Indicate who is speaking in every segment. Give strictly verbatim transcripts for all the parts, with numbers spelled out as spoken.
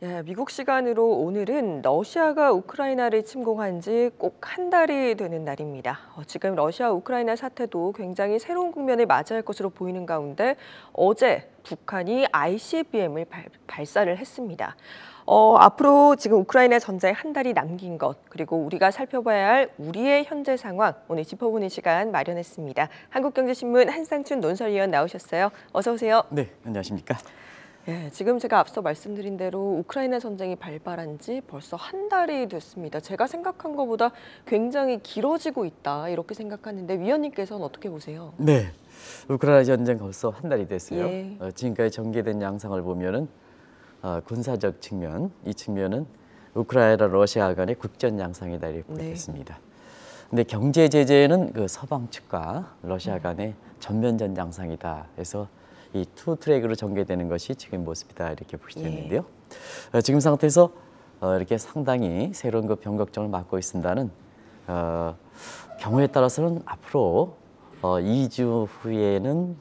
Speaker 1: 예, 미국 시간으로 오늘은 러시아가 우크라이나를 침공한 지 꼭 한 달이 되는 날입니다. 어, 지금 러시아 우크라이나 사태도 굉장히 새로운 국면을 맞이할 것으로 보이는 가운데 어제 북한이 아이씨비엠을 발, 발사를 했습니다. 어, 앞으로 지금 우크라이나 전쟁 한 달이 남긴 것, 그리고 우리가 살펴봐야 할 우리의 현재 상황, 오늘 짚어보는 시간 마련했습니다. 한국경제신문 한상춘 논설위원 나오셨어요. 어서 오세요.
Speaker 2: 네, 안녕하십니까?
Speaker 1: 예, 지금 제가 앞서 말씀드린 대로 우크라이나 전쟁이 발발한 지 벌써 한 달이 됐습니다. 제가 생각한 것보다 굉장히 길어지고 있다, 이렇게 생각하는데 위원님께서는 어떻게 보세요?
Speaker 2: 네, 우크라이나 전쟁 벌써 한 달이 됐어요.
Speaker 1: 예.
Speaker 2: 어, 지금까지 전개된 양상을 보면은 어, 군사적 측면, 이 측면은 우크라이나 러시아 간의 국전 양상이다 이렇게
Speaker 1: 네.
Speaker 2: 보겠습니다. 근데 경제 제재는 그 서방 측과 러시아 간의 전면전 양상이다 해서 이 투 트랙으로 전개되는 것이 지금 모습이다 이렇게 보시되는데요. 예. 어, 지금 상태에서 어, 이렇게 상당히 새로운 그 변곡점을 맞고 있습니다는 어, 경우에 따라서는 앞으로 어, 이 주 후에는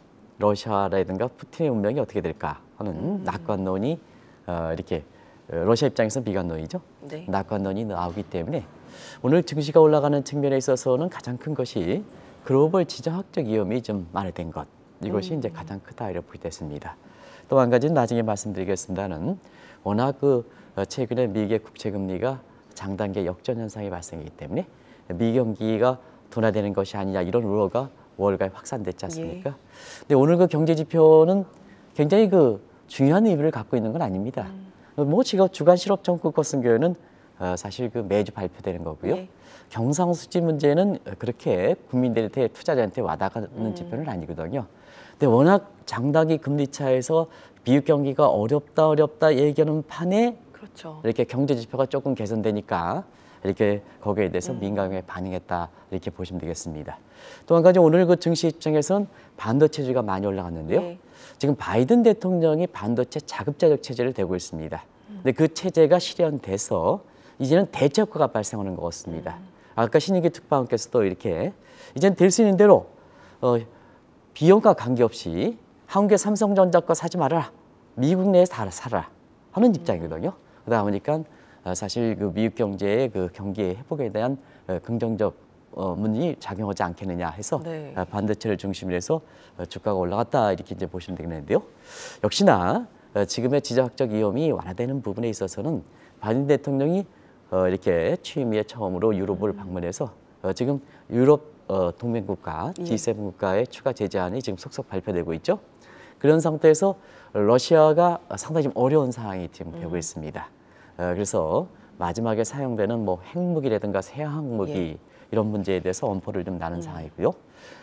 Speaker 2: 러시아라든가 푸틴의 운명이 어떻게 될까 하는 음. 낙관론이 어, 이렇게 러시아 입장에서는 비관론이죠. 네. 낙관론이 나오기 때문에 오늘 증시가 올라가는 측면에 있어서는 가장 큰 것이 글로벌 지정학적 위험이 좀 만회된 것. 이것이 음. 이제 가장 크다 이렇게 보겠습니다. 또 한 가지는 나중에 말씀드리겠습니다는 워낙 그 최근에 미국의 국채 금리가 장단기 역전 현상이 발생하기 때문에 미 경기가 둔화되는 것이 아니냐 이런 우려가 월가에 확산됐지 않습니까? 예. 근데 오늘 그 경제 지표는 굉장히 그 중요한 의미를 갖고 있는 건 아닙니다. 음. 뭐 지금 주간 실업정국 같은 경우에는 어, 사실 그 매주 발표되는 거고요. 예. 경상수지 문제는 그렇게 국민들한테 투자자한테 와닿는 음. 지표는 아니거든요. 근데 워낙 장단기 금리 차에서 미국 경기가 어렵다 어렵다 얘기하는 판에 그렇죠. 이렇게 경제 지표가 조금 개선되니까 이렇게 거기에 대해서 음. 민감하게 반응했다 이렇게 보시면 되겠습니다. 또 한 가지 오늘 그 증시 입장에서는 반도체주가 많이 올라갔는데요. 네. 지금 바이든 대통령이 반도체 자급자족 체제를 대고 있습니다. 근데 그 체제가 실현돼서 이제는 대체효과가 발생하는 것 같습니다. 음. 아까 신인기 특파원께서도 이렇게 이제는 될 수 있는 대로 어, 비용과 관계없이 한국의 삼성전자 거 사지 말아라. 미국 내에 다 사라 하는 입장이거든요. 그러다 보니까 사실 그 미국 경제의 그 경기의 회복에 대한 긍정적 문이 작용하지 않겠느냐 해서 네. 반도체를 중심으로 해서 주가가 올라갔다 이렇게 이제 보시면 되겠는데요. 역시나 지금의 지정학적 위험이 완화되는 부분에 있어서는 바이든 대통령이 이렇게 취임 이에 처음으로 유럽을 방문해서 지금 유럽 동맹국가 지 세븐 국가의 추가 제재안이 지금 속속 발표되고 있죠. 그런 상태에서 러시아가 상당히 좀 어려운 상황이 지금 되고 음. 있습니다. 그래서 마지막에 사용되는 뭐 핵무기라든가 새항무기 예. 이런 문제에 대해서 엄포를 좀 나는 음. 상황이고요.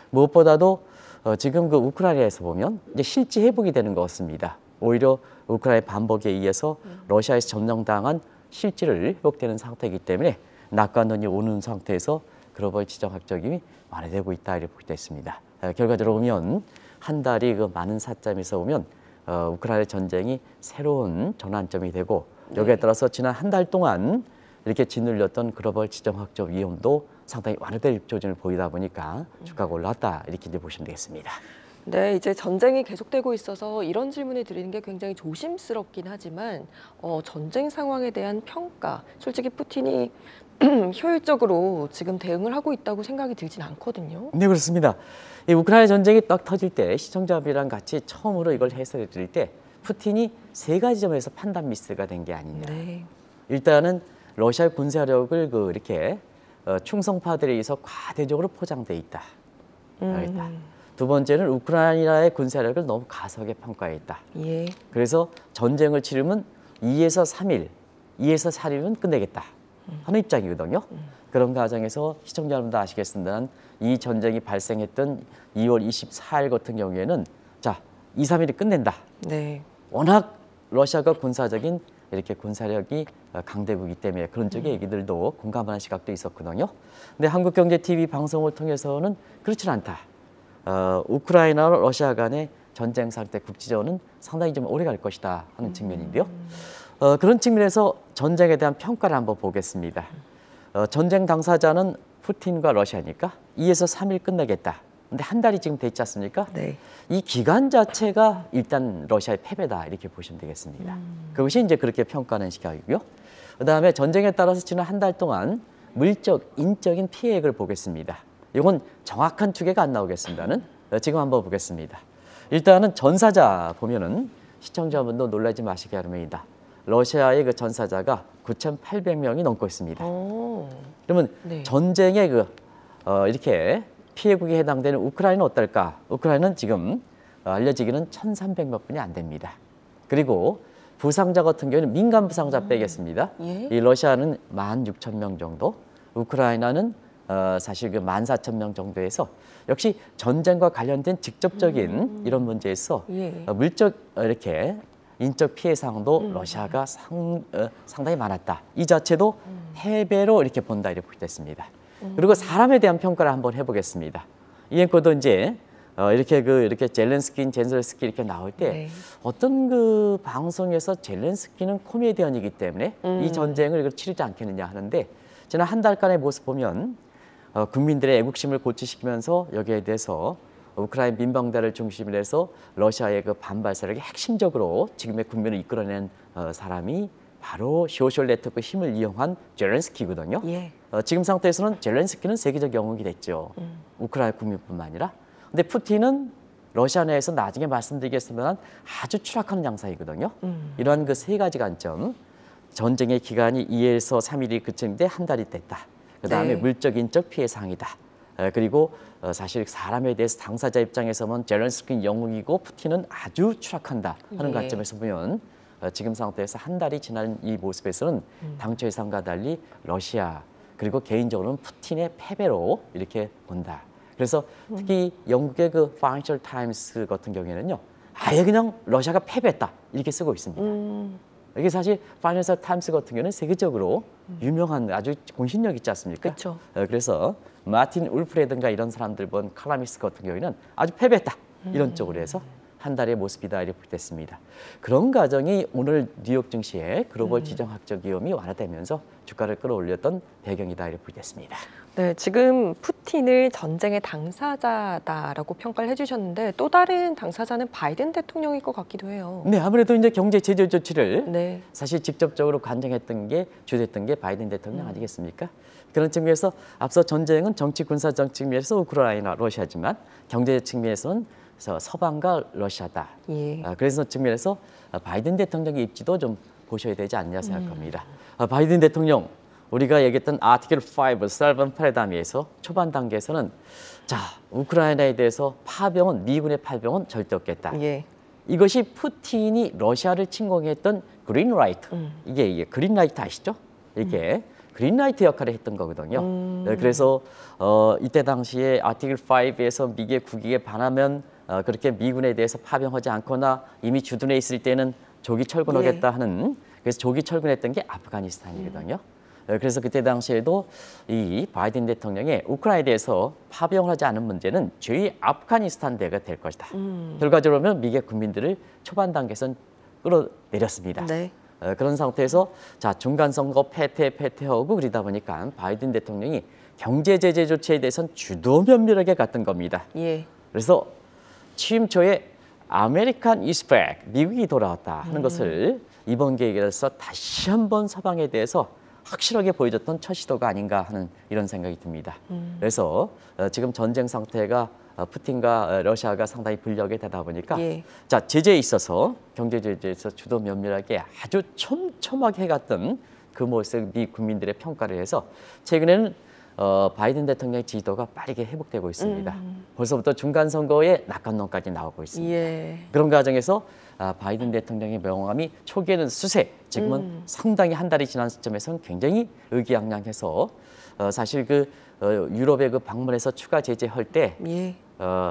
Speaker 2: 무엇보다도 지금 그 우크라이나에서 보면 이제 실제 회복이 되는 것 같습니다. 오히려 우크라이나 반복에 의해서 음. 러시아에서 점령당한 실질을 회복되는 상태이기 때문에 낙관론이 오는 상태에서 글로벌 지정학적이 완화되고 있다 이렇게 보게 됐습니다. 결과적으로 보면 한 달이 그 많은 사점에서 보면 어, 우크라이나 전쟁이 새로운 전환점이 되고 여기에 따라서 지난 한 달 동안 이렇게 짓눌렸던 글로벌 지정학적 위험도 상당히 완화될 조짐을 보이다 보니까 주가가 올랐다 이렇게 이제 보시면 되겠습니다.
Speaker 1: 네, 이제 전쟁이 계속되고 있어서 이런 질문을 드리는 게 굉장히 조심스럽긴 하지만 어, 전쟁 상황에 대한 평가, 솔직히 푸틴이 효율적으로 지금 대응을 하고 있다고 생각이 들진 않거든요.
Speaker 2: 네, 그렇습니다. 이 우크라이나 전쟁이 딱 터질 때 시청자분이랑 같이 처음으로 이걸 해설해 드릴 때 푸틴이 세 가지 점에서 판단 미스가 된 게 아니냐. 네. 일단은 러시아 군사력을 그 이렇게 어, 충성파들에 의해서 과대적으로 포장돼 있다. 음. 두 번째는 우크라이나의 군사력을 너무 가석에 평가해 있다. 예. 그래서 전쟁을 치르면 이에서 삼 일, 이에서 사 일은 끝내겠다 하는 입장이거든요. 음. 그런 과정에서 시청자 여러분도 아시겠습니다만 이 전쟁이 발생했던 이월 이십사일 같은 경우에는 자, 이, 삼 일이 끝낸다. 네. 워낙 러시아가 군사적인 이렇게 군사력이 강대국이기 때문에 그런 쪽의 음. 얘기들도 공감하는 시각도 있었거든요. 근데 한국경제티비 방송을 통해서는 그렇진 않다. 어, 우크라이나와 러시아 간의 전쟁 상태 국지전은 상당히 좀 오래 갈 것이다 하는 음. 측면인데요. 어, 그런 측면에서 전쟁에 대한 평가를 한번 보겠습니다. 어, 전쟁 당사자는 푸틴과 러시아니까 이에서 삼 일 끝내겠다. 근데 한 달이 지금 됐지 않습니까?
Speaker 1: 네.
Speaker 2: 이 기간 자체가 일단 러시아의 패배다 이렇게 보시면 되겠습니다.
Speaker 1: 음.
Speaker 2: 그것이 이제 그렇게 평가하는 시각이고요. 그다음에 전쟁에 따라서 지난 한 달 동안 물적, 인적인 피해액을 보겠습니다. 이건 정확한 추계가 안 나오겠습니다는 지금 한번 보겠습니다. 일단은 전사자 보면은 시청자분도 놀라지 마시기 바랍니다. 러시아의 그 전사자가 구천팔백 명이 넘고 있습니다.
Speaker 1: 오.
Speaker 2: 그러면
Speaker 1: 네.
Speaker 2: 전쟁의 그 어, 이렇게 피해국에 해당되는 우크라이나는 어떨까? 우크라이나는 지금 어, 알려지기는 천삼백 몇 분이 안 됩니다. 그리고 부상자 같은 경우는 민간 부상자 빼겠습니다.
Speaker 1: 예?
Speaker 2: 이 러시아는 만 육천 명 정도, 우크라이나는 어, 사실 그 만 사천 명 정도에서 역시 전쟁과 관련된 직접적인
Speaker 1: 음.
Speaker 2: 이런 문제에서
Speaker 1: 예.
Speaker 2: 어, 물적 어, 이렇게 인적 피해 사항도
Speaker 1: 음.
Speaker 2: 러시아가 상, 어, 상당히 많았다. 이 자체도 패배로 이렇게 본다 이렇게 됐습니다. 그리고 사람에 대한 평가를 한번 해보겠습니다. 이 앵커도 이제 어, 이렇게 그 이렇게 젤렌스키, 젠셀스키 이렇게 나올 때
Speaker 1: 네.
Speaker 2: 어떤 그 방송에서 젤렌스키는 코미디언이기 때문에
Speaker 1: 음.
Speaker 2: 이 전쟁을 이걸 치르지 않겠느냐 하는데 지난 한 달간의 모습 보면 어, 국민들의 애국심을 고취시키면서 여기에 대해서 우크라이나 민방대를 중심으로 해서 러시아의 그 반발 세력의 핵심적으로 지금의 국면을 이끌어낸 어, 사람이 바로 소셜 네트워크 힘을 이용한 젤렌스키거든요.
Speaker 1: 예.
Speaker 2: 어, 지금 상태에서는 젤렌스키는 세계적 영웅이 됐죠.
Speaker 1: 음.
Speaker 2: 우크라이나 국민뿐만 아니라. 근데 푸틴은 러시아 내에서 나중에 말씀드리겠습니다만 아주 추락하는 양상이거든요.
Speaker 1: 음.
Speaker 2: 이러한 그 세 가지 관점. 전쟁의 기간이 이에서 삼 일이 그치는데 한 달이 됐다. 그다음에
Speaker 1: 네.
Speaker 2: 물적, 인적 피해 사항이다. 어, 그리고 어, 사실 사람에 대해서 당사자 입장에서는 젤렌스키는 영웅이고 푸틴은 아주 추락한다 하는
Speaker 1: 예.
Speaker 2: 관점에서 보면 어, 지금 상태에서 한 달이 지난 이 모습에서는 당초 예상과 달리 러시아 그리고 개인적으로는 푸틴의 패배로 이렇게 본다. 그래서 특히 영국의 그 파이낸셜 타임스 같은 경우에는요, 아예 그냥 러시아가 패배했다 이렇게 쓰고 있습니다.
Speaker 1: 음.
Speaker 2: 이게 사실 파이낸셜 타임스 같은 경우는 세계적으로 유명한 아주 공신력 있지 않습니까?
Speaker 1: 그쵸.
Speaker 2: 어, 그래서 마틴 울프라든가 이런 사람들 본 칼라미스 같은 경우에는 아주 패배했다 이런 쪽으로 해서 한 달의 모습이다 이렇게 됐습니다. 그런 과정이 오늘 뉴욕 증시의 글로벌 지정학적 위험이 완화되면서 주가를 끌어올렸던 배경이다 이렇게 됐습니다.
Speaker 1: 네, 지금 푸틴을 전쟁의 당사자다라고 평가를 해주셨는데 또 다른 당사자는 바이든 대통령일 것 같기도 해요.
Speaker 2: 네, 아무래도 이제 경제 제재 조치를
Speaker 1: 네.
Speaker 2: 사실 직접적으로 관장했던 게 주도했던 게 바이든 대통령 아니겠습니까? 그런 측면에서 앞서 전쟁은 정치 군사적 측면에서 우크라이나, 러시아지만 경제 측면에서는 서방과 러시아다.
Speaker 1: 예.
Speaker 2: 아, 그래서 측면에서 바이든 대통령의 입지도 좀 보셔야 되지 않냐 생각합니다. 아, 바이든 대통령 우리가 얘기했던 아티클 오, 셀븐 패러다임에서 초반 단계에서는 자 우크라이나에 대해서 파병은 미군의 파병은 절대 없겠다.
Speaker 1: 예.
Speaker 2: 이것이 푸틴이 러시아를 침공했던 그린라이트.
Speaker 1: 음.
Speaker 2: 이게, 이게 그린라이트 아시죠? 이게 그린라이트 역할을 했던 거거든요.
Speaker 1: 음.
Speaker 2: 네, 그래서 어, 이때 당시에 아티클 오에서 미국의 국익에 반하면 어, 그렇게 미군에 대해서 파병하지 않거나 이미 주둔해 있을 때는 조기 철군하겠다 하는 그래서 조기 철군했던 게 아프가니스탄이거든요. 네, 그래서 그때 당시에도 이 바이든 대통령의 우크라이나에 대해서 파병을 하지 않은 문제는 주의 아프가니스탄 대가 될 것이다.
Speaker 1: 음.
Speaker 2: 결과적으로 보면 미국 국민들을 초반 단계에선 끌어내렸습니다.
Speaker 1: 네.
Speaker 2: 어, 그런 상태에서 자 중간 선거 패퇴 패퇴하고 그러다 보니까 바이든 대통령이 경제 제재 조치에 대해서는 주도 면밀하게 갔던 겁니다.
Speaker 1: 예.
Speaker 2: 그래서 취임 초에 아메리칸 이스백 미국이 돌아왔다 하는
Speaker 1: 음.
Speaker 2: 것을 이번 계획에서 다시 한번 서방에 대해서 확실하게 보여줬던 첫 시도가 아닌가 하는 이런 생각이 듭니다.
Speaker 1: 음.
Speaker 2: 그래서 어, 지금 전쟁 상태가 어, 푸틴과 어, 러시아가 상당히 불리하게 되다 보니까
Speaker 1: 예.
Speaker 2: 자 제재에 있어서 경제 제재에서 주도 면밀하게 아주 촘촘하게 해갔던 그 모습 미 국민들의 평가를 해서 최근에는 어, 바이든 대통령의 지지도가 빠르게 회복되고 있습니다.
Speaker 1: 음.
Speaker 2: 벌써부터 중간 선거에 낙관론까지 나오고 있습니다.
Speaker 1: 예.
Speaker 2: 그런 과정에서 아, 바이든 대통령의 명함이 초기에는 수세, 지금은
Speaker 1: 음.
Speaker 2: 상당히 한 달이 지난 시점에서는 굉장히 의기양양해서 어, 사실 그 어, 유럽에 그 방문해서 추가 제재할 때
Speaker 1: 예.
Speaker 2: 어,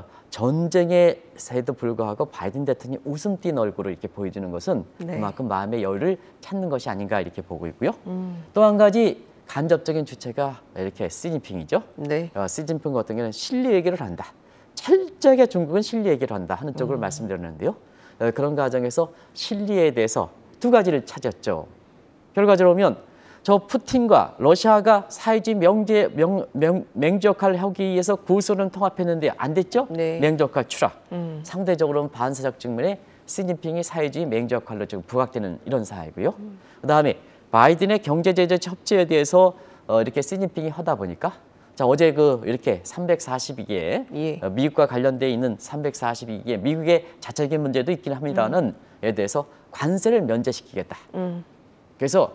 Speaker 2: 전쟁에도 불구하고 바이든 대통령이 웃음 띤 얼굴을 이렇게 보여주는 것은
Speaker 1: 네.
Speaker 2: 그만큼 마음의 여유를 찾는 것이 아닌가 이렇게 보고 있고요.
Speaker 1: 음.
Speaker 2: 또 한 가지 간접적인 주체가 이렇게 시진핑이죠.
Speaker 1: 네.
Speaker 2: 어, 시진핑 같은 경우는 실리 얘기를 한다. 철저하게 중국은 실리 얘기를 한다 하는 쪽으로 말씀드렸는데요. 어, 그런 과정에서 실리에 대해서 두 가지를 찾았죠. 결과적으로 보면 저 푸틴과 러시아가 사회주의 명제, 명, 명, 맹주 역할을 하기 위해서 구소련 통합했는데 안 됐죠?
Speaker 1: 네.
Speaker 2: 맹주 역할 추락.
Speaker 1: 음.
Speaker 2: 상대적으로는 반사적 측면에 시진핑이 사회주의 맹주 역할로 지금 부각되는 이런 사회고요. 음. 그다음에 바이든의 경제 제재 협치에 대해서 어, 이렇게 시진핑이 하다 보니까 자 어제 그 이렇게 삼백사십이 개
Speaker 1: 예.
Speaker 2: 어, 미국과 관련돼 있는 삼백사십이 개 미국의 자체적인 문제도 있긴 합니다는 에 대해서 관세를 면제시키겠다.
Speaker 1: 음.
Speaker 2: 그래서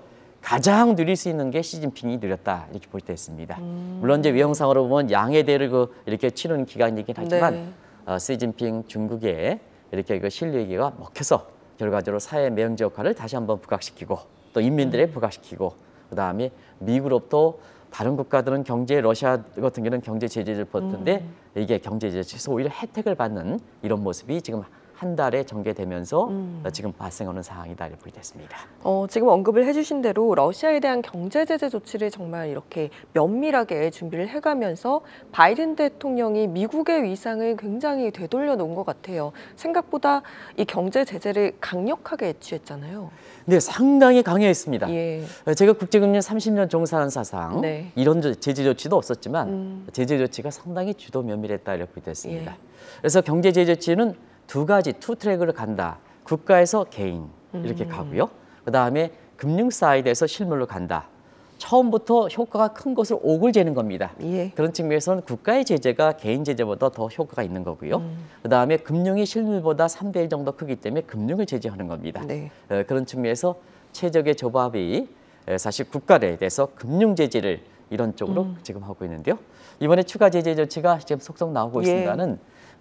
Speaker 2: 가장 누릴 수 있는 게 시진핑이 누렸다 이렇게 볼 때 있습니다. 음. 물론 이제 외형상으로 보면 양의 대를 그 이렇게 치르는 기간이긴 하지만
Speaker 1: 네.
Speaker 2: 어, 시진핑 중국의 이렇게 그 실리기가 먹혀서 결과적으로 사회 매형제 역할을 다시 한번 부각시키고 또 인민들에
Speaker 1: 음.
Speaker 2: 부각시키고 그 다음에 미국으로부터 다른 국가들은 경제 러시아 같은 경우는 경제 제재를 벗는데 음. 이게 경제 제재에서 오히려 혜택을 받는 이런 모습이 지금 한 달에 전개되면서 음. 지금 발생하는 상황이다 이렇게 보겠습니다.
Speaker 1: 어, 지금 언급을 해주신 대로 러시아에 대한 경제 제재 조치를 정말 이렇게 면밀하게 준비를 해가면서 바이든 대통령이 미국의 위상을 굉장히 되돌려 놓은 것 같아요. 생각보다 이 경제 제재를 강력하게 취했잖아요.
Speaker 2: 네, 상당히 강요했습니다.
Speaker 1: 예.
Speaker 2: 제가 국제금융 삼십 년 종사한 사상
Speaker 1: 네.
Speaker 2: 이런 제재 조치도 없었지만 음. 제재 조치가 상당히 주도 면밀했다 이렇게 됐습니다. 예. 그래서 경제 제재 조치는 두 가지 투 트랙으로 간다. 국가에서 개인 이렇게 음. 가고요. 그다음에 금융 사이드에서 실물로 간다. 처음부터 효과가 큰 것을 옥을 재는 겁니다. 예. 그런 측면에서는 국가의 제재가 개인 제재보다 더 효과가 있는 거고요. 음. 그다음에 금융이 실물보다 삼 대 일 정도 크기 때문에 금융을 제재하는 겁니다. 네. 에, 그런 측면에서 최적의 조합이 에, 사실 국가에 대해서 금융 제재를 이런 쪽으로 음. 지금 하고 있는데요. 이번에 추가 제재 조치가 지금 속속 나오고 예. 있습니다는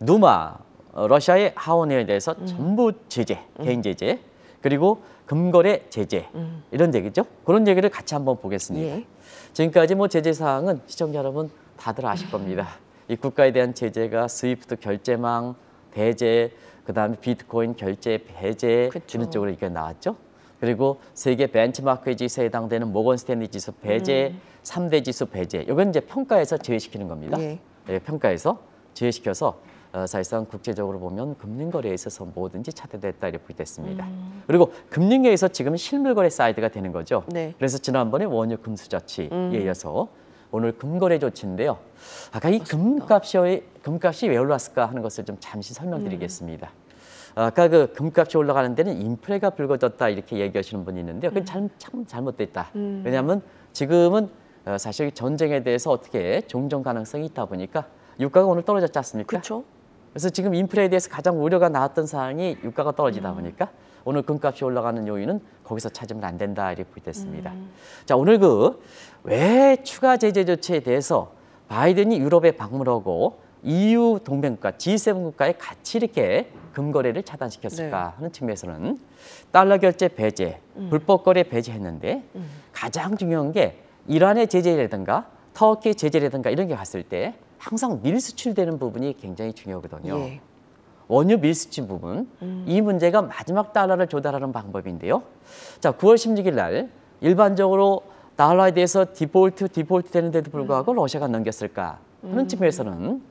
Speaker 2: 누마 어, 러시아의 하원에 대해서 음. 전부 제재, 음. 개인 제재, 그리고 금거래 제재 음. 이런 얘기죠. 그런 얘기를 같이 한번 보겠습니다. 예. 지금까지 뭐 제재 사항은 시청자 여러분 다들 아실 겁니다. 이 국가에 대한 제재가 스위프트 결제망 배제, 그다음에 비트코인 결제 배제 그쵸. 이런 쪽으로 이렇게 나왔죠. 그리고 세계 벤치마크 지수에 해당되는 모건 스탠리 지수 배제, 음. 삼 대 지수 배제. 이건 이제 평가에서 제외시키는 겁니다. 예. 네, 평가에서 제외시켜서 어, 사실상 국제적으로 보면 금융거래에 있어서 뭐든지 차단됐다 이렇게 보겠습니다. 음. 그리고 금융계에서 지금 실물거래 사이드가 되는 거죠. 네. 그래서 지난번에 원유 금수 조치에 음. 이어서 오늘 금거래 조치인데요. 아까 이 금값이, 금값이 왜 올랐을까 하는 것을 좀 잠시 설명드리겠습니다. 음. 아까 그 금값이 올라가는 데는 인플레가 불거졌다 이렇게 얘기하시는 분이 있는데요. 그건 참, 참 잘못됐다. 음. 왜냐하면 지금은 사실 전쟁에 대해서 어떻게 종전 가능성이 있다 보니까 유가가 오늘 떨어졌지 않습니까?
Speaker 1: 그렇죠.
Speaker 2: 그래서 지금 인플레에 대해서 가장 우려가 나왔던 사항이 유가가 떨어지다 보니까 음. 오늘 금값이 올라가는 요인은 거기서 찾으면 안 된다 이렇게 보겠습니다. 음. 자, 오늘 그 왜 추가 제재 조치에 대해서 바이든이 유럽에 방문하고 이유 동맹국가 지 세븐 국가에 같이 이렇게 금거래를 차단시켰을까 네. 하는 측면에서는 달러 결제 배제, 음. 불법 거래 배제했는데 음. 가장 중요한 게 이란의 제재라든가 터키 제재라든가 이런 게 갔을 때 항상 밀수출되는 부분이 굉장히 중요하거든요. 예. 원유 밀수출 부분, 음. 이 문제가 마지막 달러를 조달하는 방법인데요. 자, 구월 십육일 날 일반적으로 달러에 대해서 디폴트, 디폴트 되는데도 불구하고 음. 러시아가 넘겼을까 하는 음. 측면에서는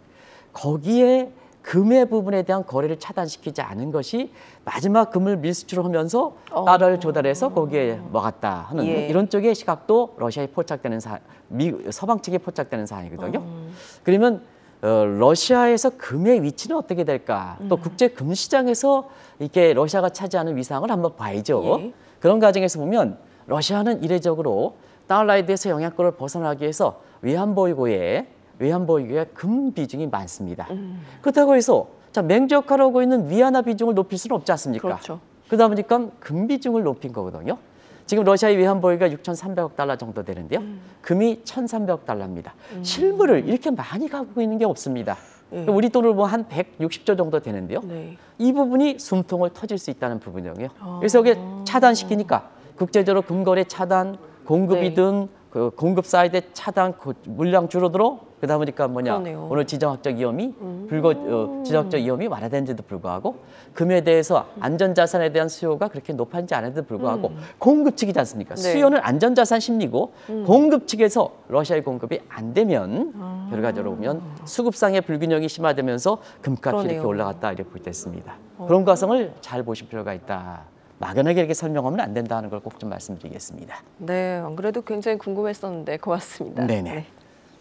Speaker 2: 거기에 금의 부분에 대한 거래를 차단시키지 않은 것이 마지막 금을 밀수출을 하면서 어. 달러를 조달해서 거기에 먹었다 하는 예. 이런 쪽의 시각도 러시아에 포착되는 사, 미, 서방 측에 포착되는 사안이거든요. 어. 그러면 어, 러시아에서 금의 위치는 어떻게 될까? 음. 또 국제 금 시장에서 이렇게 러시아가 차지하는 위상을 한번 봐야죠. 예. 그런 과정에서 보면 러시아는 이례적으로 달러에 대해서 영향권을 벗어나기 위해서 외환보유고에 외환보유고에 금 비중이 많습니다. 음. 그렇다고 해서 자, 맹주 역할을 하고 있는 위안화 비중을 높일 수는 없지 않습니까?
Speaker 1: 그렇죠.
Speaker 2: 그러다 보니까 금 비중을 높인 거거든요. 지금 러시아의 외환보유가 육천삼백억 달러 정도 되는데요. 음. 금이 천삼백억 달러입니다. 음. 실물을 이렇게 많이 갖고 있는 게 없습니다. 네. 우리 돈으로 뭐 한 백육십조 정도 되는데요. 네. 이 부분이 숨통을 터질 수 있다는 부분이에요. 아. 그래서 이게 차단시키니까 국제적으로 금거래 차단, 공급이든 네. 그 공급 사이드 차단, 물량 줄어들어 그러다 보니까 뭐냐 그러네요. 오늘 지정학적 위험이 음. 불거 어, 지정학적 위험이 완화된데도 불구하고 금에 대해서 안전자산에 대한 수요가 그렇게 높아지지 않은데도 불구하고 음. 공급 측이지 않습니까? 네. 수요는 안전자산 심리고 음. 공급 측에서 러시아의 공급이 안 되면 아. 결과적으로 보면 수급상의 불균형이 심화되면서 금값이 그러네요. 이렇게 올라갔다 이렇게 볼 때 있습니다. 어. 그런 과정을 잘 보실 필요가 있다. 막연하게 이렇게 설명하면 안 된다는 걸 꼭 좀 말씀드리겠습니다.
Speaker 1: 네, 안 그래도 굉장히 궁금했었는데 고맙습니다.
Speaker 2: 네네.
Speaker 1: 네.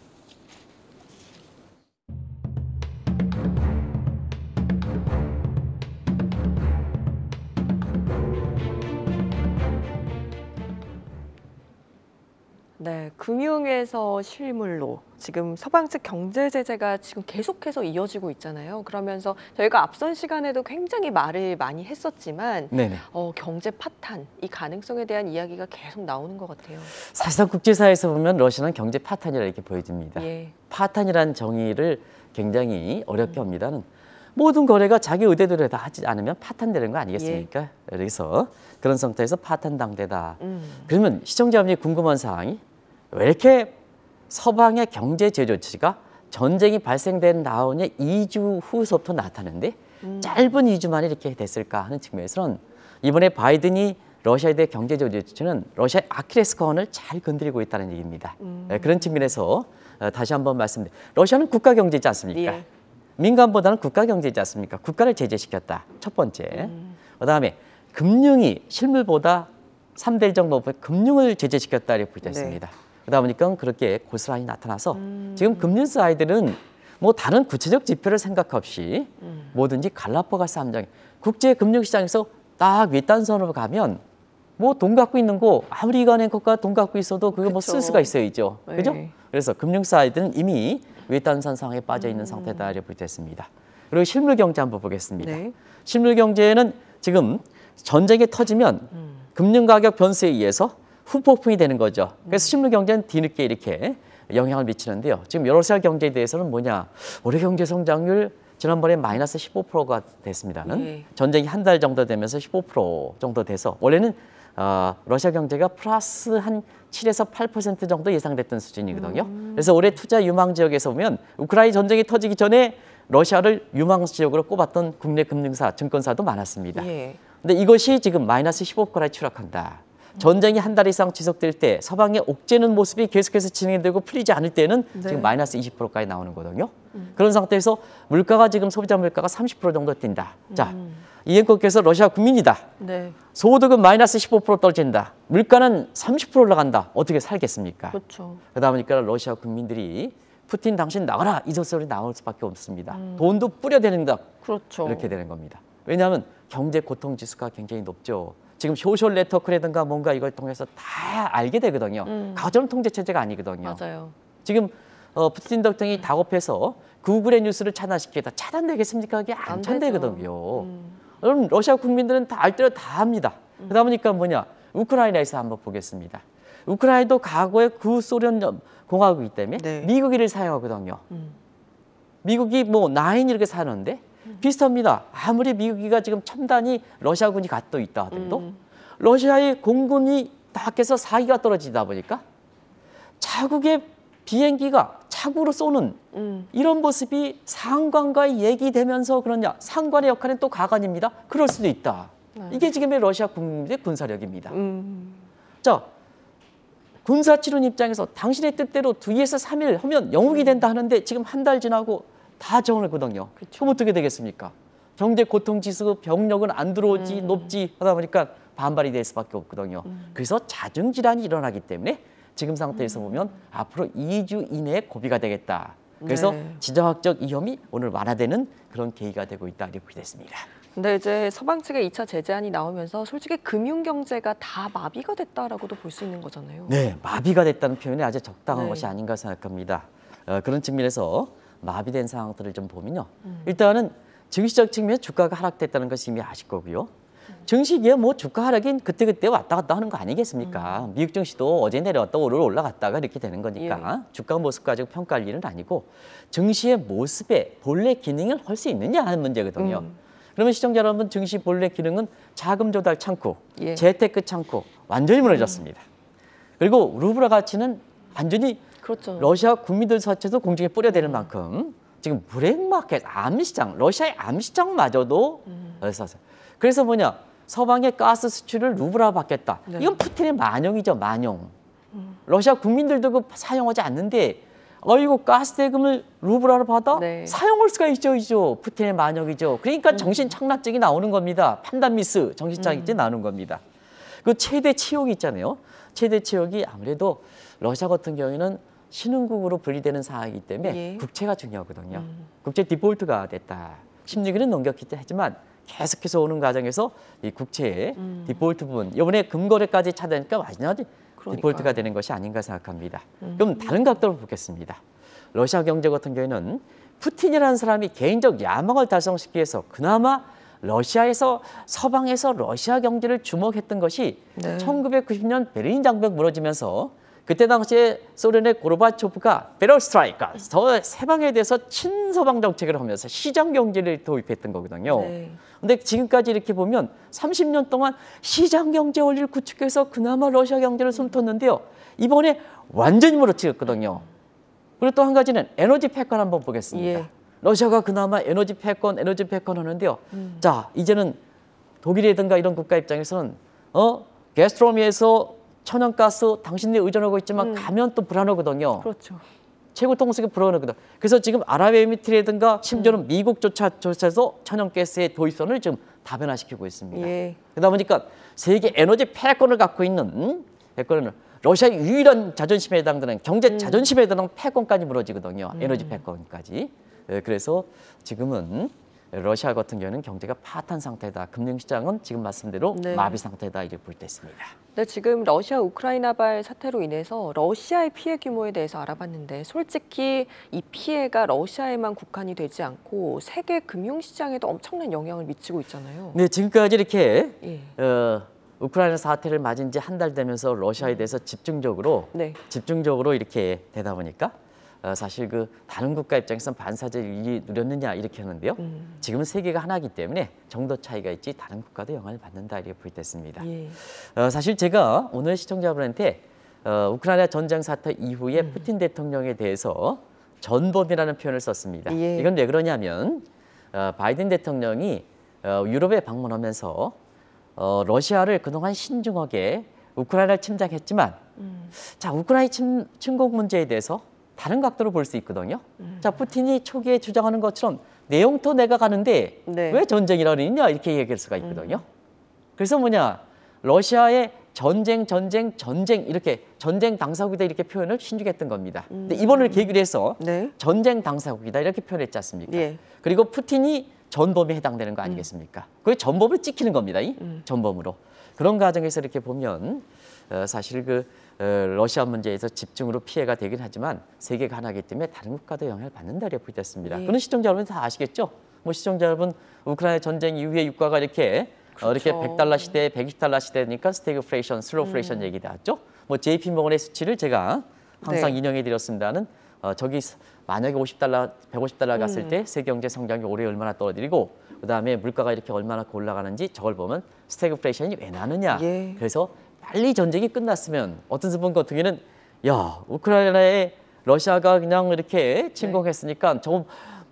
Speaker 1: 네, 금융에서 실물로 지금 서방 측 경제 제재가 지금 계속해서 이어지고 있잖아요. 그러면서 저희가 앞선 시간에도 굉장히 말을 많이 했었지만
Speaker 2: 네네.
Speaker 1: 어, 경제 파탄, 이 가능성에 대한 이야기가 계속 나오는 것 같아요.
Speaker 2: 사실상 국제사회에서 보면 러시아는 경제 파탄이라 이렇게 보여집니다.
Speaker 1: 예.
Speaker 2: 파탄이라는 정의를 굉장히 어렵게 합니다는 모든 거래가 자기 의대대로 다 하지 않으면 파탄되는 거 아니겠습니까? 그래서 그런 상태에서 파탄당대다.
Speaker 1: 음.
Speaker 2: 그러면 시청자분이 궁금한 사항이 왜 이렇게 서방의 경제 제조치가 전쟁이 발생된 다음에 이 주 후서부터 나타나는데
Speaker 1: 음.
Speaker 2: 짧은 이 주 만에 이렇게 됐을까 하는 측면에서는 이번에 바이든이 러시아에 대해 경제 제조치는 러시아의 아킬레스건을 잘 건드리고 있다는 얘기입니다.
Speaker 1: 음.
Speaker 2: 네, 그런 측면에서 다시 한번 말씀드립니다. 러시아는 국가 경제이지 않습니까?
Speaker 1: 예.
Speaker 2: 민간보다는 국가 경제이지 않습니까? 국가를 제재시켰다. 첫 번째.
Speaker 1: 음.
Speaker 2: 그다음에 금융이 실물보다 삼 대 일 정도 금융을 제재시켰다 이렇게 보였습니다.
Speaker 1: 네.
Speaker 2: 그러다 보니까 그렇게 고스란히 나타나서
Speaker 1: 음.
Speaker 2: 지금 금융 사이들은 뭐 다른 구체적 지표를 생각 없이
Speaker 1: 음.
Speaker 2: 뭐든지 갈라퍼가스 함정 국제 금융 시장에서 딱 윗단선으로 가면 뭐 돈 갖고 있는 거 아무리 이간의 것과 돈 갖고 있어도 그거 뭐 쓸
Speaker 1: 그쵸.
Speaker 2: 수가 있어야죠.
Speaker 1: 네.
Speaker 2: 그죠? 그래서 금융 사이드는 이미 윗단선 상황에 빠져 있는
Speaker 1: 음.
Speaker 2: 상태다 이렇게 보였습니다. 그리고 실물 경제 한번 보겠습니다.
Speaker 1: 네.
Speaker 2: 실물 경제는 지금 전쟁이 터지면
Speaker 1: 음.
Speaker 2: 금융 가격 변수에 의해서 후폭풍이 되는 거죠. 그래서 실물 경제는 뒤늦게 이렇게 영향을 미치는데요. 지금 러시아 경제에 대해서는 뭐냐? 올해 경제 성장률 지난번에 마이너스 십오 퍼센트가 됐습니다는
Speaker 1: 예.
Speaker 2: 전쟁이 한 달 정도 되면서 십오 퍼센트 정도 돼서 원래는 어, 러시아 경제가 플러스 한 칠에서 팔 퍼센트 정도 예상됐던 수준이거든요.
Speaker 1: 음.
Speaker 2: 그래서 올해 투자 유망 지역에서 보면 우크라이나 전쟁이 터지기 전에 러시아를 유망 지역으로 꼽았던 국내 금융사, 증권사도 많았습니다.
Speaker 1: 예.
Speaker 2: 근데 이것이 지금 마이너스 십오 퍼센트까지 추락한다. 전쟁이 한 달 이상 지속될 때 서방의 옥죄는 모습이 계속해서 진행되고 풀리지 않을 때는
Speaker 1: 네.
Speaker 2: 지금 마이너스 이십 퍼센트까지 나오는 거거든요. 음. 그런 상태에서 물가가 지금 소비자 물가가 삼십 퍼센트 정도 뛴다. 자,
Speaker 1: 음.
Speaker 2: 이행국께서 러시아 국민이다.
Speaker 1: 네.
Speaker 2: 소득은 마이너스 십오 퍼센트 떨어진다. 물가는 삼십 퍼센트 올라간다. 어떻게 살겠습니까?
Speaker 1: 그렇죠.
Speaker 2: 그러다 보니까 러시아 국민들이 푸틴 당신 나가라 이 소리 나올 수밖에 없습니다.
Speaker 1: 음.
Speaker 2: 돈도 뿌려대는다.
Speaker 1: 그렇죠.
Speaker 2: 이렇게 되는 겁니다. 왜냐하면 경제 고통 지수가 굉장히 높죠. 지금 소셜 네트워크라든가 뭔가 이걸 통해서 다 알게 되거든요.
Speaker 1: 음.
Speaker 2: 가전 통제 체제가 아니거든요.
Speaker 1: 맞아요.
Speaker 2: 지금 어, 푸틴 대통령이 다급해서 구글의 뉴스를 차단시키겠다. 차단되겠습니까? 그게 안,
Speaker 1: 안
Speaker 2: 차단되거든요.
Speaker 1: 음.
Speaker 2: 여러분 러시아 국민들은 다 알 대로 다 합니다. 그러다 보니까 뭐냐? 우크라이나에서 한번 보겠습니다. 우크라이나도 과거에 구소련 공화국이기 때문에
Speaker 1: 네.
Speaker 2: 미국이를 사용하거든요.
Speaker 1: 음.
Speaker 2: 미국이 뭐 나인 이렇게 사는데 비슷합니다. 아무리 미국이가 지금 첨단이 러시아군이 갖고 있다 하더라도
Speaker 1: 음.
Speaker 2: 러시아의 공군이 밖에서 사기가 떨어지다 보니까 자국의 비행기가 차구로 쏘는
Speaker 1: 음.
Speaker 2: 이런 모습이 상관과 얘기되면서 그러냐. 상관의 역할은 또 가관입니다. 그럴 수도 있다.
Speaker 1: 네.
Speaker 2: 이게 지금의 러시아 국민의 군사력입니다.
Speaker 1: 음.
Speaker 2: 자, 군사치료는 입장에서 당신의 뜻대로 두 일에서 삼 일 하면 영웅이 된다 하는데 지금 한 달 지나고 다 정을거든요. 그럼 어떻게 되겠습니까? 경제 고통 지수 병력은 안 들어오지
Speaker 1: 음.
Speaker 2: 높지 하다 보니까 반발이 될 수밖에 없거든요.
Speaker 1: 음.
Speaker 2: 그래서 자중 질환이 일어나기 때문에 지금 상태에서 보면 앞으로 이 주 이내에 고비가 되겠다. 그래서
Speaker 1: 네.
Speaker 2: 지정학적 위험이 오늘 완화되는 그런 계기가 되고 있다 이렇게 됐습니다.
Speaker 1: 근데 이제 서방 측의 이 차 제재안이 나오면서 솔직히 금융 경제가 다 마비가 됐다라고도 볼 수 있는 거잖아요.
Speaker 2: 네, 마비가 됐다는 표현이 아주 적당한
Speaker 1: 네.
Speaker 2: 것이 아닌가 생각합니다. 어, 그런 측면에서 마비된 상황들을 좀 보면요.
Speaker 1: 음.
Speaker 2: 일단은 증시적 측면 주가가 하락됐다는 것이 이미 아실 거고요. 증시기에 뭐 주가 하락인 그때그때 왔다 갔다 하는 거 아니겠습니까?
Speaker 1: 음.
Speaker 2: 미국 증시도 어제 내려왔다 오늘 올라갔다가 이렇게 되는 거니까
Speaker 1: 예.
Speaker 2: 주가 모습 가지고 평가할 일은 아니고 증시의 모습에 본래 기능을 할 수 있느냐 하는 문제거든요.
Speaker 1: 음.
Speaker 2: 그러면 시청자 여러분 증시 본래 기능은 자금 조달 창구,
Speaker 1: 예.
Speaker 2: 재테크 창구 완전히 무너졌습니다. 그리고 루블화 가치는 완전히
Speaker 1: 그렇죠.
Speaker 2: 러시아 국민들 자체도 공중에 뿌려대는 만큼 지금 블랙마켓, 암시장, 러시아의 암시장마저도
Speaker 1: 음.
Speaker 2: 그래서 그래서 뭐냐 서방의 가스 수출을 루블화 받겠다.
Speaker 1: 네.
Speaker 2: 이건 푸틴의 만용이죠, 만용. 러시아 국민들도 그 사용하지 않는데 어이고 가스 대금을 루블화로 받아
Speaker 1: 네.
Speaker 2: 사용할 수가 있죠, 이죠. 푸틴의 만역이죠. 그러니까 정신 착락증이 나오는 겁니다. 판단 미스, 정신 착락증이
Speaker 1: 음.
Speaker 2: 나오는 겁니다. 그 최대 치욕이 있잖아요. 최대 치욕이 아무래도 러시아 같은 경우에는 신흥국으로 분리되는 상황이기 때문에
Speaker 1: 예.
Speaker 2: 국채가 중요하거든요.
Speaker 1: 음.
Speaker 2: 국채 디폴트가 됐다. 십육 일은 넘겼기 하지만 계속해서 오는 과정에서 이 국채의
Speaker 1: 음.
Speaker 2: 디폴트 부분, 이번에 금거래까지 차대니까 완전히
Speaker 1: 그러니까요.
Speaker 2: 디폴트가 되는 것이 아닌가 생각합니다.
Speaker 1: 음.
Speaker 2: 그럼 다른 각도로 보겠습니다. 러시아 경제 같은 경우에는 푸틴이라는 사람이 개인적 야망을 달성시키기 위해서 그나마 러시아에서 서방에서 러시아 경제를 주목했던 것이
Speaker 1: 네.
Speaker 2: 천구백구십 년 베를린 장벽 무너지면서 그때 당시에 소련의 고르바초프가 베로스트라이카, 서방에 대해서 친서방 정책을 하면서 시장 경제를 도입했던 거거든요.
Speaker 1: 네.
Speaker 2: 근데 지금까지 이렇게 보면 삼십 년 동안 시장 경제 원리를 구축해서 그나마 러시아 경제를 숨텄는데요. 이번에 완전히 무너뜨렸거든요. 그리고 또 한 가지는 에너지 패권 한번 보겠습니다.
Speaker 1: 예.
Speaker 2: 러시아가 그나마 에너지 패권, 에너지 패권 하는데요.
Speaker 1: 음.
Speaker 2: 자, 이제는 독일이든가 이런 국가 입장에서는 어 가스트롬에서 천연가스 당신들이 의존하고 있지만
Speaker 1: 음.
Speaker 2: 가면 또 불안하거든요.
Speaker 1: 그렇죠.
Speaker 2: 최고 통수가 불안하거든. 그래서 지금 아랍에미리트라든가 심지어는
Speaker 1: 음.
Speaker 2: 미국조차조차도 천연가스의 도입선을 지금 다변화시키고 있습니다.
Speaker 1: 예.
Speaker 2: 그러다 보니까 세계 에너지 패권을 갖고 있는 패권은 러시아의 유일한 자존심에 해당되는 경제
Speaker 1: 음.
Speaker 2: 자존심에 해당되는 패권까지 무너지거든요.
Speaker 1: 음.
Speaker 2: 에너지 패권까지. 예, 그래서 지금은 러시아 같은 경우는 경제가 파탄 상태다. 금융시장은 지금 말씀대로
Speaker 1: 네.
Speaker 2: 마비 상태다. 이렇게 볼 때 있습니다.
Speaker 1: 네, 지금 러시아 우크라이나발 사태로 인해서 러시아의 피해 규모에 대해서 알아봤는데 솔직히 이 피해가 러시아에만 국한이 되지 않고 세계 금융시장에도 엄청난 영향을 미치고 있잖아요.
Speaker 2: 네, 지금까지 이렇게
Speaker 1: 예.
Speaker 2: 어, 우크라이나 사태를 맞은 지 한 달 되면서 러시아에 대해서 집중적으로
Speaker 1: 네.
Speaker 2: 집중적으로 이렇게 되다 보니까 어, 사실 그 다른 국가 입장에서는 반사적 이익이 누렸느냐 이렇게 하는데요.
Speaker 1: 음.
Speaker 2: 지금은 세계가 하나이기 때문에 정도 차이가 있지 다른 국가도 영향을 받는다 이렇게 볼 때 있습니다.
Speaker 1: 예.
Speaker 2: 어, 사실 제가 오늘 시청자분한테 어, 우크라이나 전쟁 사태 이후에
Speaker 1: 음.
Speaker 2: 푸틴 대통령에 대해서 전범이라는 표현을 썼습니다.
Speaker 1: 예.
Speaker 2: 이건 왜 그러냐면 어, 바이든 대통령이 어, 유럽에 방문하면서 어, 러시아를 그동안 신중하게 우크라이나를 침략했지만
Speaker 1: 음.
Speaker 2: 자 우크라이나 침, 침공 문제에 대해서 다른 각도로 볼 수 있거든요.
Speaker 1: 음.
Speaker 2: 자 푸틴이 초기에 주장하는 것처럼 내용도 내가 가는데
Speaker 1: 네.
Speaker 2: 왜 전쟁이라고 그러냐 이렇게 얘기할 수가 있거든요.
Speaker 1: 음.
Speaker 2: 그래서 뭐냐 러시아의 전쟁 전쟁 전쟁 이렇게 전쟁 당사국이다 이렇게 표현을 신중했던 겁니다. 근데
Speaker 1: 음.
Speaker 2: 이번을 계기로 해서
Speaker 1: 네.
Speaker 2: 전쟁 당사국이다 이렇게 표현했지 않습니까?
Speaker 1: 예.
Speaker 2: 그리고 푸틴이 전범에 해당되는 거 아니겠습니까? 그게 전범을 찍히는 겁니다. 이
Speaker 1: 음.
Speaker 2: 전범으로. 그런 과정에서 이렇게 보면 어, 사실 그 어, 러시아 문제에서 집중으로 피해가 되긴 하지만 세계가 하나이기 때문에 다른 국가도 영향을 받는다 이렇게 보였습니다.
Speaker 1: 예.
Speaker 2: 그런 시청자 여러분 다 아시겠죠? 뭐 시청자 여러분 우크라이나 전쟁 이후에 유가가 이렇게 어, 이렇게
Speaker 1: 그렇죠.
Speaker 2: 백 달러 시대, 백이십 달러 시대니까 스태그플레이션, 슬로플레이션
Speaker 1: 음.
Speaker 2: 얘기 나왔죠? 뭐 제이피 모건의 수치를 제가 항상
Speaker 1: 네.
Speaker 2: 인용해 드렸습니다는 어, 저기 만약에 오십 달러, 백오십 달러 갔을
Speaker 1: 음.
Speaker 2: 때 세계 경제 성장이 올해 얼마나 떨어뜨리고 그다음에 물가가 이렇게 얼마나 올라가는지 저걸 보면 스태그플레이션이 왜 나느냐.
Speaker 1: 예.
Speaker 2: 그래서 빨리 전쟁이 끝났으면 어떤 분 같은 경우에는 야 우크라이나에 러시아가 그냥 이렇게 침공했으니까 저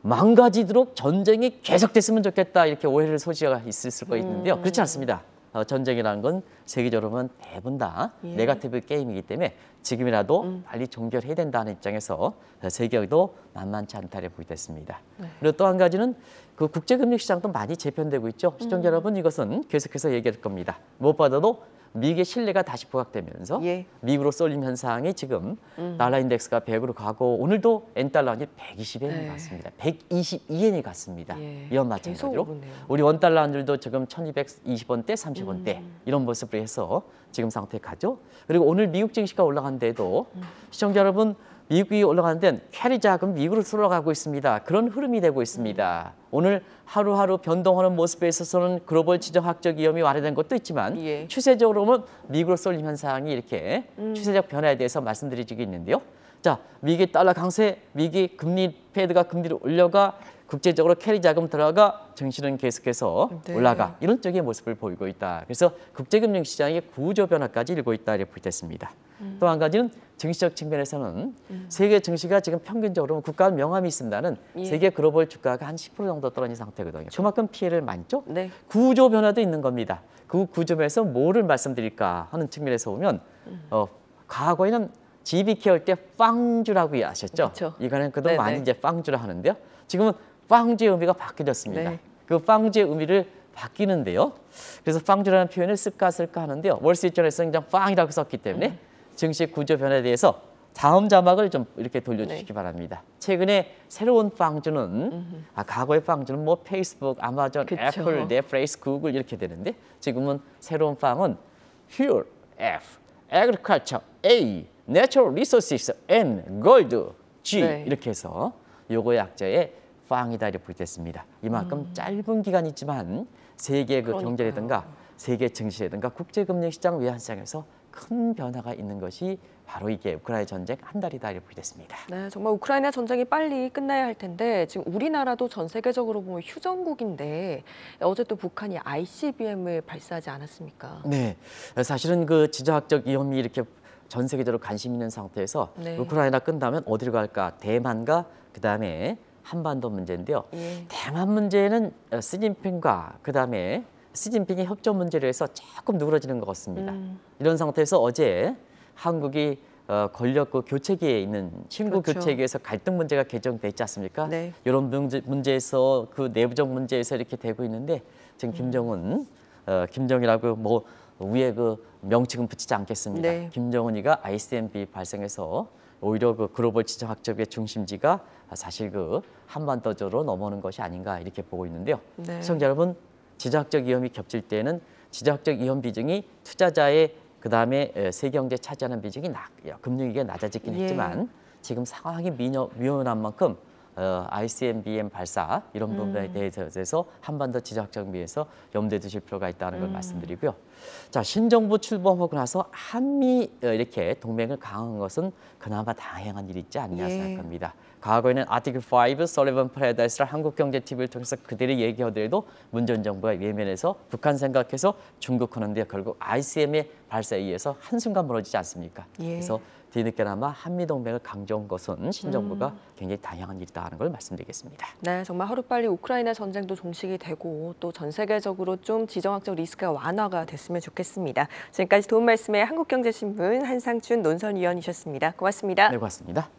Speaker 2: 망가지도록 전쟁이 계속됐으면 좋겠다 이렇게 오해를 소지가 있을 수가 있는데요.
Speaker 1: 음.
Speaker 2: 그렇지 않습니다. 어, 전쟁이라는 건 세계적으로 보면 대부분 다
Speaker 1: 예.
Speaker 2: 네거티브 게임이기 때문에 지금이라도
Speaker 1: 음.
Speaker 2: 빨리 종결해야 된다는 입장에서 세계도 만만치 않다를 보게 됐습니다.
Speaker 1: 네.
Speaker 2: 그리고 또 한 가지는 그 국제금융시장도 많이 재편되고 있죠. 시청자
Speaker 1: 음.
Speaker 2: 여러분 이것은 계속해서 얘기할 겁니다. 무엇보다도 미국의 신뢰가 다시 부각되면서
Speaker 1: 예.
Speaker 2: 미국으로 쏠림 현상이 지금
Speaker 1: 음.
Speaker 2: 달러 인덱스가 백으로 가고 오늘도 엔달러이 백이십 엔이
Speaker 1: 네.
Speaker 2: 갔습니다. 백이십이 엔이 갔습니다.
Speaker 1: 예.
Speaker 2: 이런
Speaker 1: 계속
Speaker 2: 마찬가지로
Speaker 1: 오르네요.
Speaker 2: 우리 원달러 환율도 지금 천이백이십 원대, 삼십 원대
Speaker 1: 음.
Speaker 2: 이런 모습을 해서 지금 상태에 가죠. 그리고 오늘 미국 증시가 올라간 데도
Speaker 1: 음.
Speaker 2: 시청자 여러분 미국이 올라가는 데는 캐리 자금 미국으로 쏠아가고 있습니다. 그런 흐름이 되고 있습니다.
Speaker 1: 음.
Speaker 2: 오늘 하루하루 변동하는 모습에 있어서는 글로벌 지정학적 위험이 완화된 것도 있지만
Speaker 1: 예.
Speaker 2: 추세적으로 보면 미국으로 쏠림 현상이 이렇게
Speaker 1: 음.
Speaker 2: 추세적 변화에 대해서 말씀드리고 있는데요. 자, 미국의 달러 강세, 미국이 금리 패드가 금리를 올려가 국제적으로 캐리 자금 들어가 증시는 계속해서
Speaker 1: 네.
Speaker 2: 올라가 이런 쪽의 모습을 보이고 있다. 그래서 국제금융 시장의 구조 변화까지 일고 있다 이렇게 보겠습니다.
Speaker 1: 음.
Speaker 2: 또 한 가지는 증시적 측면에서는
Speaker 1: 음.
Speaker 2: 세계 증시가 지금 평균적으로 국가 명함이 있습니다는
Speaker 1: 예.
Speaker 2: 세계 글로벌 주가가 한 십 퍼센트 정도 떨어진 상태거든요. 그만큼 피해를 많이 죠.
Speaker 1: 네.
Speaker 2: 구조 변화도 있는 겁니다. 그 구조 변화에서 뭐를 말씀드릴까 하는 측면에서 보면
Speaker 1: 음.
Speaker 2: 어, 과거에는 지비케이 올 때 빵주라고 아셨죠?
Speaker 1: 그쵸.
Speaker 2: 이거는 그동안
Speaker 1: 네네.
Speaker 2: 많이 이제 빵주라 하는데요. 지금은 빵주의 의미가 바뀌었습니다.
Speaker 1: 네.
Speaker 2: 그 빵주의 의미를 바뀌는데요. 그래서 빵주라는 표현을 쓸까 쓸까 하는데요. 월스트리트저널에서 그냥 빵이라고 썼기 때문에
Speaker 1: 음.
Speaker 2: 증시 구조 변화에 대해서 다음 자막을 좀 이렇게 돌려주시기
Speaker 1: 네.
Speaker 2: 바랍니다. 최근에 새로운 빵주는 아, 과거의 빵주는 뭐 페이스북, 아마존,
Speaker 1: 그쵸.
Speaker 2: 애플, 넷플릭스, 구글 이렇게 되는데 지금은 새로운 빵은 fuel, F, agriculture, A, natural resources, N, gold, G
Speaker 1: 네.
Speaker 2: 이렇게 해서 요거의 약자에 빵이다 이렇게 됐습니다. 이만큼
Speaker 1: 음.
Speaker 2: 짧은 기간이지만 세계 그
Speaker 1: 그러니까요.
Speaker 2: 경제라든가 세계 증시라든가 국제금융시장 외환시장에서 큰 변화가 있는 것이 바로 이게 우크라이나 전쟁 한 달이다 이렇게 됐습니다.
Speaker 1: 네, 정말 우크라이나 전쟁이 빨리 끝나야 할 텐데 지금 우리나라도 전 세계적으로 보면 휴전국인데 어제 또 북한이 아이씨비엠을 발사하지 않았습니까?
Speaker 2: 네, 사실은 그 지정학적 위험이 이렇게 전 세계적으로 관심 있는 상태에서
Speaker 1: 네.
Speaker 2: 우크라이나 끝나면 어디로 갈까? 대만과 그 다음에 한반도 문제인데요.
Speaker 1: 예.
Speaker 2: 대만 문제는 시진핑과 그 다음에 시진핑의 협조 문제로 해서 조금 누그러지는 것 같습니다.
Speaker 1: 음.
Speaker 2: 이런 상태에서 어제 한국이 어, 권력 그 교체기에 있는 친구
Speaker 1: 그렇죠.
Speaker 2: 교체기에서 갈등 문제가 개정돼 있지 않습니까?
Speaker 1: 네.
Speaker 2: 이런 문제, 문제에서 그 내부적 문제에서 이렇게 되고 있는데 지금 김정은, 어, 김정이라고 뭐 위에 그 명칭은 붙이지 않겠습니다.
Speaker 1: 네.
Speaker 2: 김정은이가 아이씨비엠 발생해서 오히려 그 글로벌 지정학적의 중심지가 사실 그 한반도적으로 넘어오는 것이 아닌가 이렇게 보고 있는데요.
Speaker 1: 네.
Speaker 2: 시청자 여러분, 지정학적 위험이 겹칠 때는 지정학적 위험 비중이 투자자의 그 다음에 세경제 차지하는 비중이 낮, 금융위기가 낮아지긴
Speaker 1: 예.
Speaker 2: 했지만 지금 상황이 미녀, 미온한 만큼 어, 아이씨비엠 발사 이런 부분에
Speaker 1: 음.
Speaker 2: 대해서 한반도 지정학적 위에서 염두에 두실 필요가 있다는 걸
Speaker 1: 음.
Speaker 2: 말씀드리고요. 자, 신정부 출범하고 나서 한미 어, 이렇게 동맹을 강화한 것은 그나마 다행한 일이지 않냐
Speaker 1: 예.
Speaker 2: 생각합니다. 과거에는 아티클 오, 설리번 패러다이스를 한국경제티비를 통해서 그들이 얘기하더라도 문 전 정부가 예면에서 북한 생각해서 중국하는데 결국 아이씨비엠의 발사에 의해서 한순간 무너지지 않습니까?
Speaker 1: 예.
Speaker 2: 그래서 뒤늦게나마 한미동맹을 강조한 것은 신정부가
Speaker 1: 음.
Speaker 2: 굉장히 다양한 일이다 하는 걸 말씀드리겠습니다.
Speaker 1: 네, 정말 하루빨리 우크라이나 전쟁도 종식이 되고 또 전 세계적으로 좀 지정학적 리스크가 완화가 됐으면 좋겠습니다. 지금까지 도움 말씀의 한국경제신문 한상춘 논설위원이셨습니다. 고맙습니다.
Speaker 2: 네, 고맙습니다.